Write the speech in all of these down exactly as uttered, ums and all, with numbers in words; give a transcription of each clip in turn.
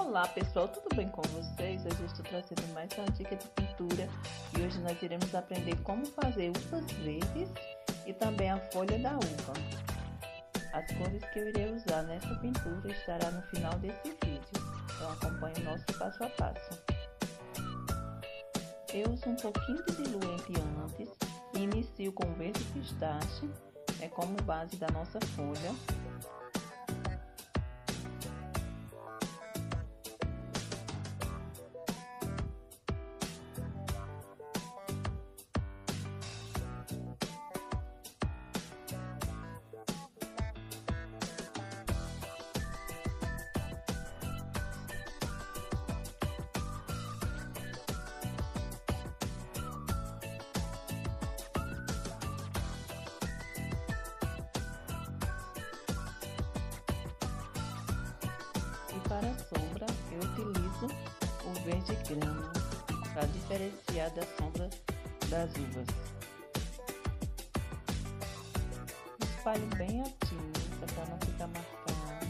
Olá pessoal, tudo bem com vocês? Hoje eu estou trazendo mais uma dica de pintura e hoje nós iremos aprender como fazer uvas verdes e também a folha da uva. As cores que eu irei usar nessa pintura estará no final desse vídeo, então acompanhe o nosso passo a passo. Eu uso um pouquinho de diluente antes e inicio com verde pistache, é como base da nossa folha. Para a sombra, eu utilizo o verde grama para diferenciar da sombra das uvas. Espalho bem a tinta para não ficar marcada.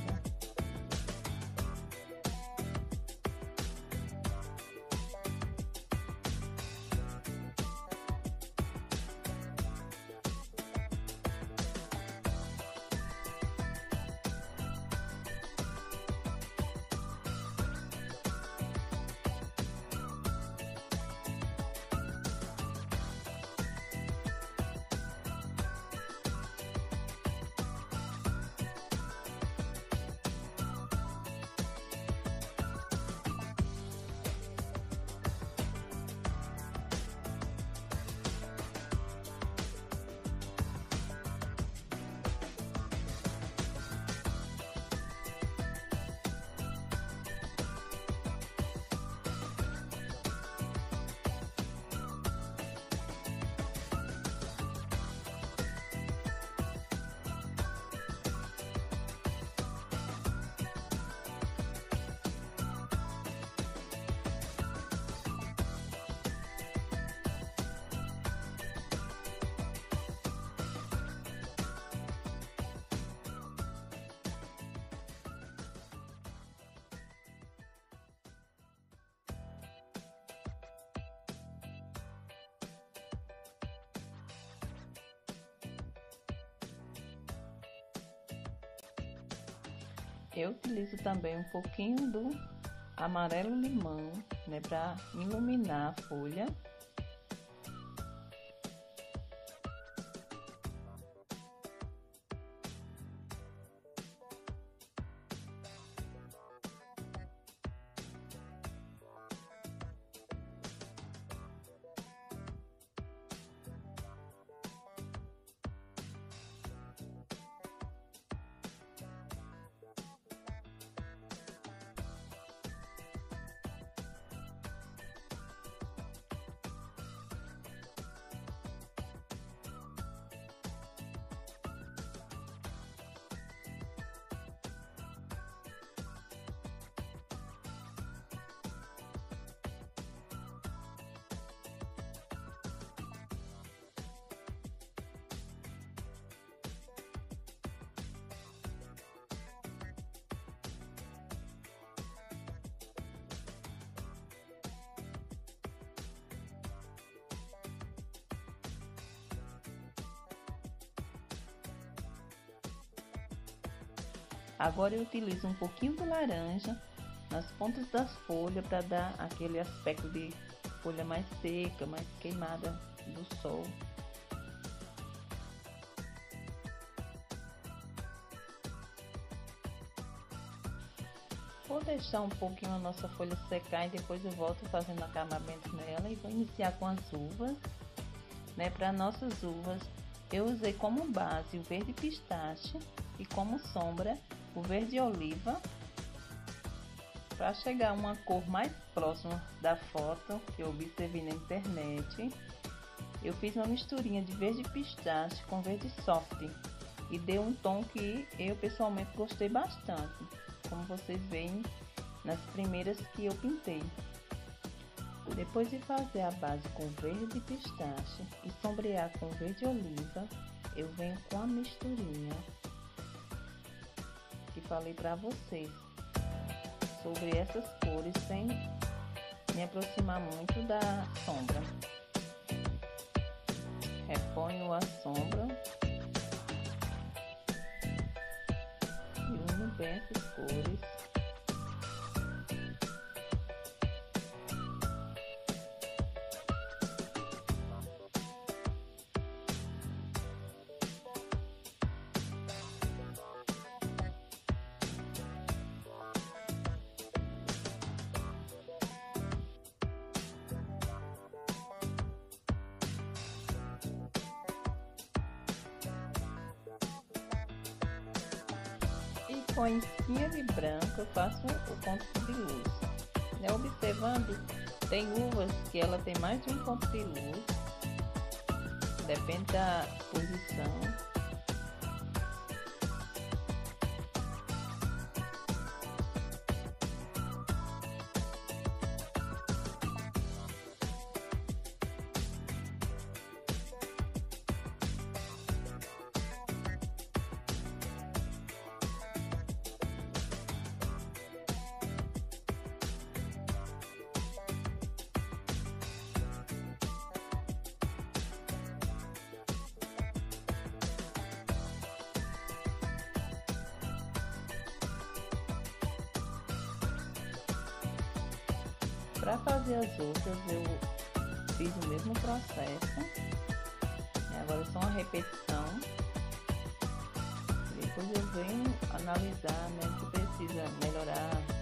Eu utilizo também um pouquinho do amarelo limão, né, para iluminar a folha. Agora eu utilizo um pouquinho de laranja nas pontas das folhas para dar aquele aspecto de folha mais seca, mais queimada do sol. Vou deixar um pouquinho a nossa folha secar e depois eu volto fazendo acabamento nela e vou iniciar com as uvas, né? Para nossas uvas eu usei como base o verde pistache e como sombra o verde oliva, para chegar a uma cor mais próxima da foto que eu observei na internet. Eu fiz uma misturinha de verde pistache com verde soft e deu um tom que eu pessoalmente gostei bastante, como vocês veem nas primeiras que eu pintei. Depois de fazer a base com verde pistache e sombrear com verde oliva, eu venho com a misturinha que falei para vocês. sobre essas cores sem me aproximar muito da sombra. Reponho a sombra e uno bem essas cores. Com em cima de branco eu faço o ponto de luz, né? Observando, tem uvas que ela tem mais de um ponto de luz, depende da posição. Para fazer as outras eu fiz o mesmo processo, agora é só uma repetição, depois eu venho analisar, né, o que precisa melhorar.